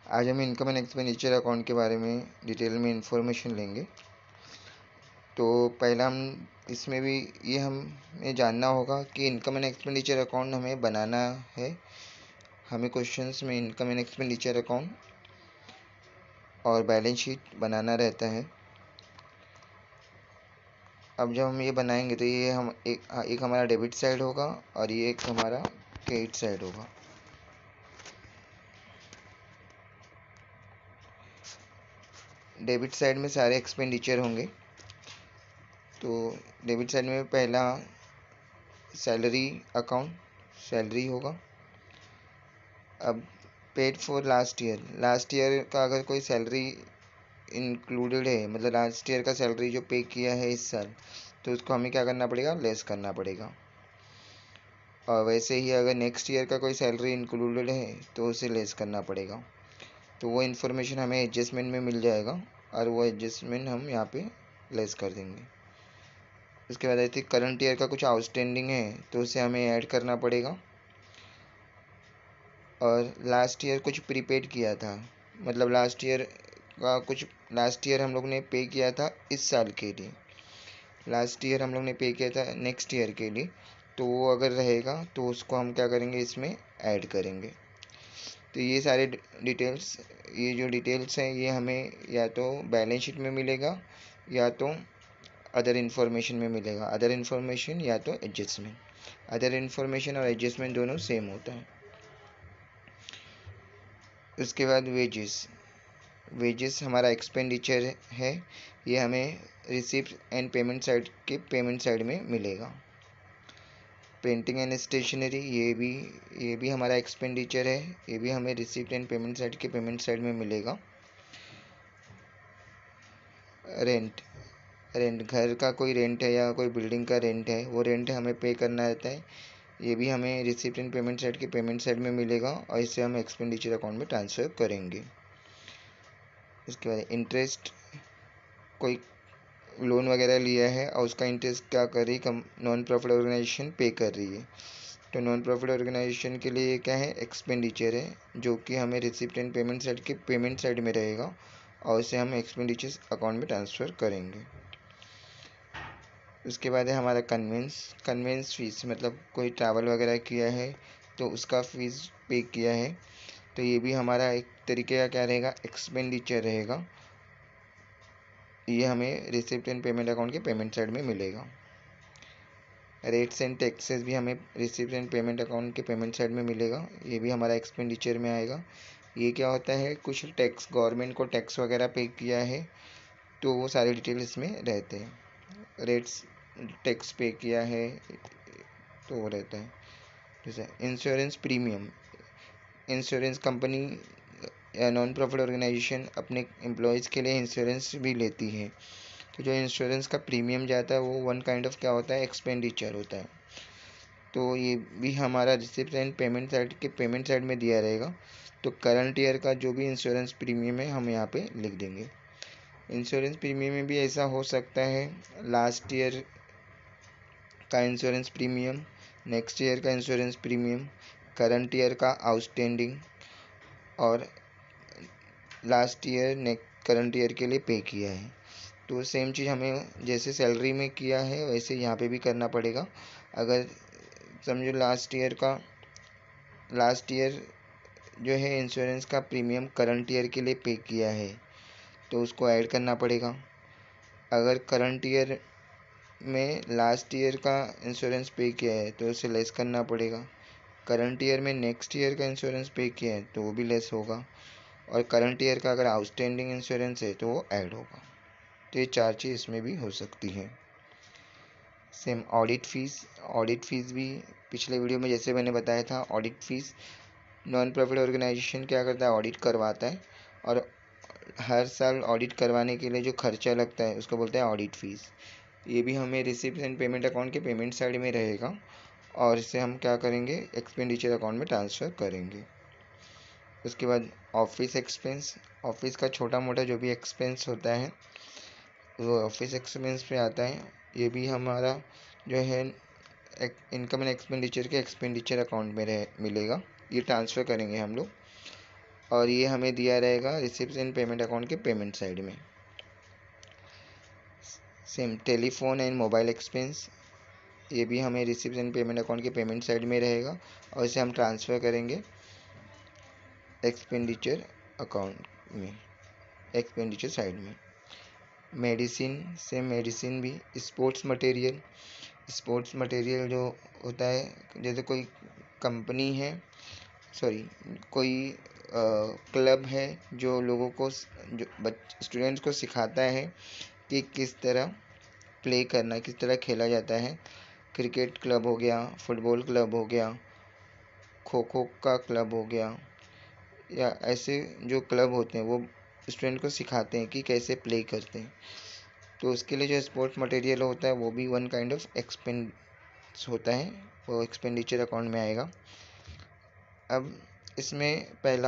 आज हम income and expenditure account के बारे में डिटेल में इंफॉर्मेशन लेंगे। तो पहला हम इसमें भी ये हमें जानना होगा कि इनकम एंड एक्सपेंडिचर अकाउंट हमें बनाना है। हमें क्वेश्चंस में इनकम एंड एक्सपेंडिचर अकाउंट और बैलेंस शीट बनाना रहता है। अब जब हम ये बनाएंगे तो ये हम एक हमारा डेबिट साइड होगा और ये एक हमारा क्रेडिट साइड होगा। डेबिट साइड में सारे एक्सपेंडिचर होंगे। तो डेबिट साइड में पहला सैलरी अकाउंट, सैलरी होगा। अब पेड फॉर लास्ट ईयर का अगर कोई सैलरी इंक्लूडेड है, मतलब लास्ट ईयर का सैलरी जो पे किया है इस साल, तो उसको हमें क्या करना पड़ेगा, लेस करना पड़ेगा। और वैसे ही अगर नेक्स्ट ईयर का कोई सैलरी इंक्लूडेड है तो उसे लेस करना पड़ेगा। तो वो इन्फॉर्मेशन हमें एडजस्टमेंट में मिल जाएगा और वो एडजस्टमेंट हम यहाँ पे लेस कर देंगे। उसके बाद आई थिंक करंट ईयर का कुछ आउटस्टैंडिंग है तो उसे हमें ऐड करना पड़ेगा। और लास्ट ईयर कुछ प्रीपेड किया था, मतलब लास्ट ईयर हम लोग ने पे किया था इस साल के लिए, लास्ट ईयर हम लोग ने पे किया था नेक्स्ट ईयर के लिए, तो वो अगर रहेगा तो उसको हम क्या करेंगे, इसमें ऐड करेंगे। तो ये सारे डिटेल्स, ये जो डिटेल्स हैं ये हमें या तो बैलेंस शीट में मिलेगा या तो अदर इन्फॉर्मेशन में मिलेगा। अदर इन्फॉर्मेशन या तो एडजस्टमेंट, अदर इन्फॉर्मेशन और एडजस्टमेंट दोनों सेम होता है। उसके बाद वेजेस हमारा एक्सपेंडिचर है, ये हमें रिसिप्ट एंड पेमेंट साइड के पेमेंट साइड में मिलेगा। प्रिंटिंग एंड स्टेशनरी, ये भी हमारा एक्सपेंडिचर है, ये भी हमें रिसिप्ट एंड पेमेंट साइड के पेमेंट साइड में मिलेगा। रेंट घर का कोई रेंट है या कोई बिल्डिंग का रेंट है, वो रेंट हमें पे करना रहता है, ये भी हमें रिसिप्ट एंड पेमेंट साइड के पेमेंट साइड में मिलेगा और इसे हम एक्सपेंडिचर अकाउंट में ट्रांसफ़र करेंगे। उसके बाद इंटरेस्ट, कोई लोन वगैरह लिया है और उसका इंटरेस्ट क्या कर रही है, नॉन प्रॉफिट ऑर्गेनाइजेशन पे कर रही है, तो नॉन प्रॉफिट ऑर्गेनाइजेशन के लिए क्या है, एक्सपेंडिचर है, जो कि हमें रिसिप्ट एंड पेमेंट साइड के पेमेंट साइड में रहेगा और इसे हम एक्सपेंडिचर अकाउंट में ट्रांसफ़र करेंगे। उसके बाद है हमारा कन्वेंस फीस, मतलब कोई ट्रैवल वगैरह किया है तो उसका फीस पे किया है, तो ये भी हमारा एक तरीके का क्या रहेगा, एक्सपेंडिचर रहेगा, ये हमें रिसिप्ट एंड पेमेंट अकाउंट के पेमेंट साइड में मिलेगा। रेट्स एंड टैक्सेस भी हमें रिसिप्ट एंड पेमेंट अकाउंट के पेमेंट साइड में मिलेगा, ये भी हमारा एक्सपेंडिचर में आएगा। ये क्या होता है, कुछ टैक्स, गवर्नमेंट को टैक्स वगैरह पे किया है तो वो सारे डिटेल इसमें रहते हैं। रेट्स, टैक्स पे किया है तो वो रहता है। जैसे इंश्योरेंस प्रीमियम, इंश्योरेंस कंपनी या नॉन प्रॉफिट ऑर्गेनाइजेशन अपने एम्प्लॉयज़ के लिए इंश्योरेंस भी लेती है, तो जो इंश्योरेंस का प्रीमियम जाता है वो वन काइंड ऑफ क्या होता है, एक्सपेंडिचर होता है। तो ये भी हमारा रिसिप्ट एंड पेमेंट साइड के पेमेंट साइड में दिया रहेगा। तो करंट ईयर का जो भी इंश्योरेंस प्रीमियम है हम यहाँ पे लिख देंगे। इंश्योरेंस प्रीमियम में भी ऐसा हो सकता है, लास्ट ईयर का इंश्योरेंस प्रीमियम, नेक्स्ट ईयर का इंश्योरेंस प्रीमियम, करंट ईयर का आउटस्टैंडिंग और लास्ट ईयर ने करंट ईयर के लिए पे किया है। तो सेम चीज़ हमें जैसे सैलरी में किया है वैसे यहाँ पे भी करना पड़ेगा। अगर समझो लास्ट ईयर जो है इंश्योरेंस का प्रीमियम करंट ईयर के लिए पे किया है तो उसको ऐड करना पड़ेगा। अगर करंट ईयर में लास्ट ईयर का इंश्योरेंस पे किया है तो उसे लेस करना पड़ेगा। करंट ईयर में नेक्स्ट ईयर का इंश्योरेंस पे किया है तो वो भी लेस होगा, और करंट ईयर का अगर आउटस्टैंडिंग इंश्योरेंस है तो वो ऐड होगा। तो ये चार चीज़ इसमें भी हो सकती है। सेम ऑडिट फीस भी पिछले वीडियो में जैसे मैंने बताया था, audit fees non profit organisation क्या करता है, ऑडिट करवाता है, और हर साल ऑडिट करवाने के लिए जो खर्चा लगता है उसको बोलते हैं ऑडिट फीस। ये भी हमें रिसिप्ट एंड पेमेंट अकाउंट के पेमेंट साइड में रहेगा और इसे हम क्या करेंगे, एक्सपेंडिचर अकाउंट में ट्रांसफ़र करेंगे। उसके बाद ऑफिस एक्सपेंस, ऑफिस का छोटा मोटा जो भी एक्सपेंस होता है वो ऑफिस एक्सपेंस पे आता है, ये भी हमारा जो है इनकम एंड एक्सपेंडिचर के एक्सपेंडिचर अकाउंट में मिलेगा, ये ट्रांसफ़र करेंगे हम लोग। और ये हमें दिया रहेगा रिसिप्ट एंड पेमेंट अकाउंट के पेमेंट साइड में। Same telephone and mobile expense, ये भी हमें रिसिप्ट एंड पेमेंट अकाउंट के पेमेंट साइड में रहेगा और इसे हम ट्रांसफ़र करेंगे एक्सपेंडिचर अकाउंट में, एक्सपेंडिचर साइड में। मेडिसिन, सेम मेडिसिन भी। स्पोर्ट्स मटेरियल, स्पोर्ट्स मटेरियल जो होता है, जैसे कोई कंपनी है, सॉरी कोई क्लब है जो लोगों को, जो स्टूडेंट्स को सिखाता है कि किस तरह प्ले करना, किस तरह खेला जाता है। क्रिकेट क्लब हो गया, फुटबॉल क्लब हो गया, खो खो का क्लब हो गया, या ऐसे जो क्लब होते हैं वो स्टूडेंट को सिखाते हैं कि कैसे प्ले करते हैं। तो उसके लिए जो स्पोर्ट्स मटेरियल होता है वो भी वन काइंड ऑफ एक्सपेंस होता है, वो एक्सपेंडिचर अकाउंट में आएगा। अब इसमें पहला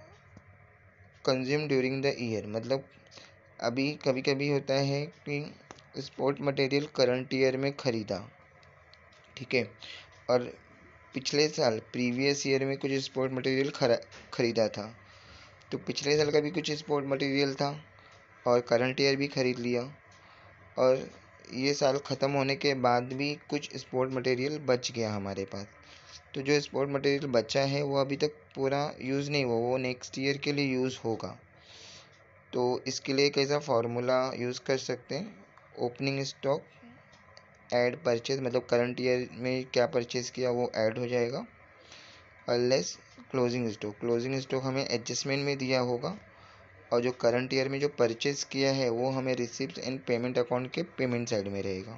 कंज्यूम ड्यूरिंग द ईयर, मतलब अभी कभी कभी होता है कि स्पोर्ट मटेरियल करंट ईयर में ख़रीदा, ठीक है, और पिछले साल प्रीवियस ईयर में कुछ स्पोर्ट मटेरियल ख़रीदा था, तो पिछले साल का भी कुछ स्पोर्ट मटेरियल था और करंट ईयर भी ख़रीद लिया, और ये साल ख़त्म होने के बाद भी कुछ स्पोर्ट मटेरियल बच गया हमारे पास। तो जो स्पोर्ट मटेरियल बचा है वो अभी तक पूरा यूज़ नहीं हुआ, वो नेक्स्ट ईयर के लिए यूज़ होगा। तो इसके लिए कैसा फार्मूला यूज़ कर सकते हैं, ओपनिंग स्टॉक ऐड परचेज, मतलब करंट ईयर में क्या परचेज़ किया वो ऐड हो जाएगा, और less closing stock, closing stock हमें एडजस्टमेंट में दिया होगा, और जो करंट ईयर में जो परचेज़ किया है वो हमें रिसिप्ट एंड पेमेंट अकाउंट के पेमेंट साइड में रहेगा।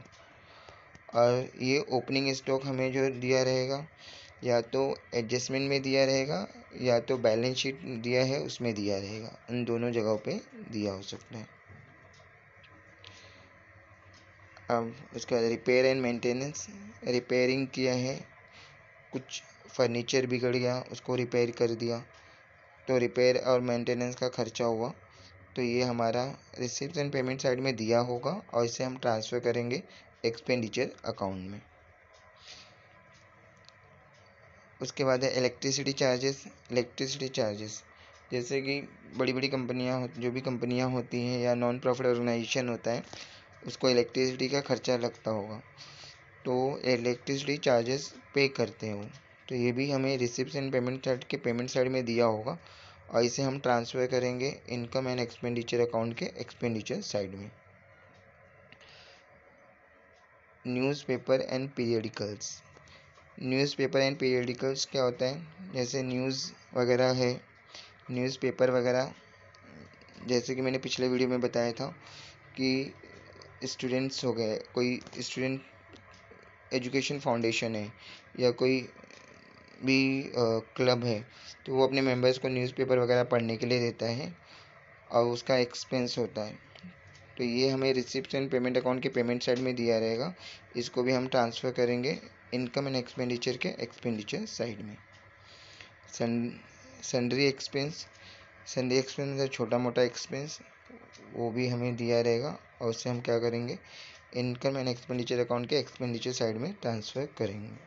और ये ओपनिंग स्टॉक हमें जो दिया रहेगा या तो एडजस्टमेंट में दिया रहेगा या तो बैलेंस शीट दिया है उसमें दिया रहेगा, इन दोनों जगहों पे दिया हो सकता है। अब उसके बाद रिपेयर एंड मेंटेनेंस, रिपेयरिंग किया है, कुछ फर्नीचर बिगड़ गया उसको रिपेयर कर दिया, तो रिपेयर और मेंटेनेंस का खर्चा हुआ, तो ये हमारा रिसिप्ट एंड पेमेंट साइड में दिया होगा और इसे हम ट्रांसफ़र करेंगे एक्सपेंडिचर अकाउंट में। उसके बाद है इलेक्ट्रिसिटी चार्जेस, इलेक्ट्रिसिटी चार्जेस जैसे कि बड़ी बड़ी कंपनियां, जो भी कंपनियां होती हैं या नॉन प्रॉफिट ऑर्गेनाइजेशन होता है उसको इलेक्ट्रिसिटी का खर्चा लगता होगा, तो इलेक्ट्रिसिटी चार्जेस पे करते हैं वो, तो ये भी हमें रिसिप्ट एंड पेमेंट साइड के पेमेंट साइड में दिया होगा और इसे हम ट्रांसफ़र करेंगे इनकम एंड एक्सपेंडिचर अकाउंट के एक्सपेंडिचर साइड में। Newspaper and periodicals, newspaper and periodicals क्या होता है, जैसे न्यूज़ वगैरह है, न्यूज़पेपर वगैरह, जैसे कि मैंने पिछले वीडियो में बताया था कि स्टूडेंट्स हो गए, कोई स्टूडेंट एजुकेशन फाउंडेशन है या कोई भी क्लब है, तो वो अपने मेंबर्स को न्यूज़पेपर वगैरह पढ़ने के लिए देता है और उसका एक्सपेंस होता है, तो ये हमें रिसिप्ट एंड पेमेंट अकाउंट के पेमेंट साइड में दिया रहेगा, इसको भी हम ट्रांसफ़र करेंगे इनकम एंड एक्सपेंडिचर के एक्सपेंडिचर साइड में। सन्ड्री एक्सपेंस, सन्ड्री एक्सपेंस है छोटा मोटा एक्सपेंस, वो भी हमें दिया रहेगा और उससे हम क्या करेंगे इनकम एंड एक्सपेंडिचर अकाउंट के एक्सपेंडिचर साइड में ट्रांसफ़र करेंगे।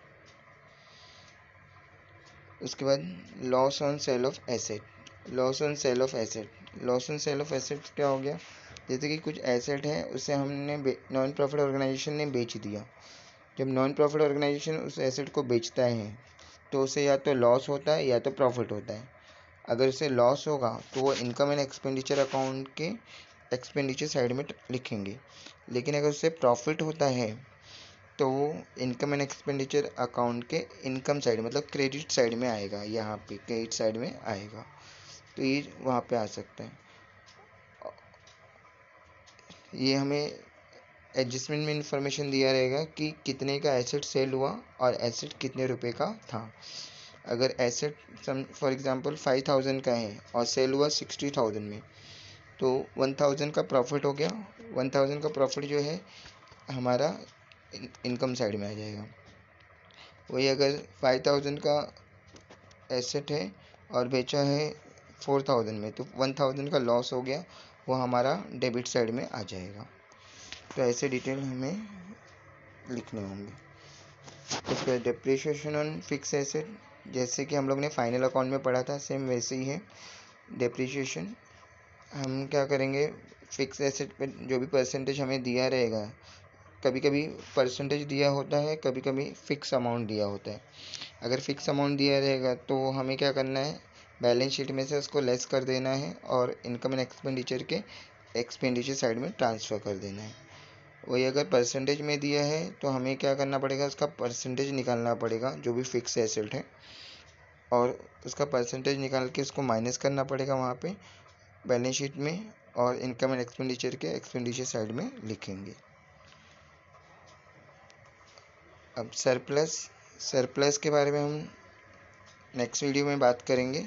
उसके बाद loss on sale of asset, loss on sale of asset, loss on sale of asset क्या हो गया, जैसे कि कुछ एसेट है उसे हमने नॉन प्रॉफिट ऑर्गेनाइजेशन ने बेच दिया, जब नॉन प्रॉफिट ऑर्गेनाइजेशन उस एसेट को बेचता है तो उसे या तो लॉस होता है या तो प्रॉफिट होता है। अगर उसे लॉस होगा तो वो इनकम एंड एक्सपेंडिचर अकाउंट के एक्सपेंडिचर साइड में लिखेंगे, लेकिन अगर उससे प्रॉफिट होता है तो वो इनकम एंड एक्सपेंडिचर अकाउंट के इनकम साइड, मतलब क्रेडिट साइड में आएगा, यहाँ पे क्रेडिट साइड में आएगा, तो ये वहाँ पे आ सकता है। ये हमें एडजस्टमेंट में इंफॉर्मेशन दिया रहेगा कि कितने का एसेट सेल हुआ और एसेट कितने रुपए का था। अगर एसेट फॉर एग्जांपल 5000 का है और सेल हुआ 60,000 में, तो 1000 का प्रॉफिट हो गया, 1000 का प्रॉफिट जो है हमारा इनकम साइड में आ जाएगा। वही अगर 5000 का एसेट है और बेचा है 4000 में, तो 1000 का लॉस हो गया, वो हमारा डेबिट साइड में आ जाएगा। तो ऐसे डिटेल हमें लिखने होंगे। उसके बाद डेप्रिसिएशन ऑन फिक्स एसेट, जैसे कि हम लोग ने फाइनल अकाउंट में पढ़ा था सेम वैसे ही है, डेप्रिसिएशन हम क्या करेंगे, फिक्स एसेट पे जो भी परसेंटेज हमें दिया रहेगा, कभी कभी परसेंटेज दिया होता है, कभी कभी फिक्स अमाउंट दिया होता है। अगर फिक्स अमाउंट दिया रहेगा तो हमें क्या करना है, बैलेंस शीट में से उसको लेस कर देना है और इनकम एंड एक्सपेंडिचर के एक्सपेंडिचर साइड में ट्रांसफ़र कर देना है। वही अगर परसेंटेज में दिया है तो हमें क्या करना पड़ेगा, उसका परसेंटेज निकालना पड़ेगा जो भी फिक्स एसेट है, और उसका परसेंटेज निकाल के उसको माइनस करना पड़ेगा वहाँ पे बैलेंस शीट में, और इनकम एंड एक्सपेंडिचर के एक्सपेंडिचर साइड में लिखेंगे। अब सरप्लस के बारे में हम नेक्स्ट वीडियो में बात करेंगे।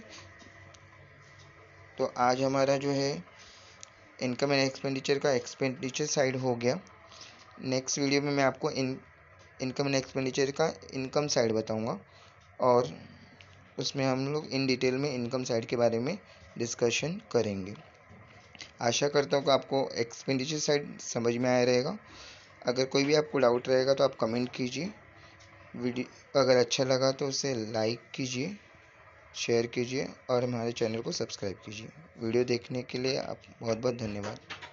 तो आज हमारा जो है इनकम एंड एक्सपेंडिचर का एक्सपेंडिचर साइड हो गया। नेक्स्ट वीडियो में मैं आपको इनकम एंड एक्सपेंडिचर का इनकम साइड बताऊंगा, और उसमें हम लोग इन डिटेल में इनकम साइड के बारे में डिस्कशन करेंगे। आशा करता हूँ कि आपको एक्सपेंडिचर साइड समझ में आया रहेगा। अगर कोई भी आपको डाउट रहेगा तो आप कमेंट कीजिए। वीडियो अगर अच्छा लगा तो उसे लाइक कीजिए, शेयर कीजिए और हमारे चैनल को सब्सक्राइब कीजिए। वीडियो देखने के लिए आप बहुत बहुत धन्यवाद।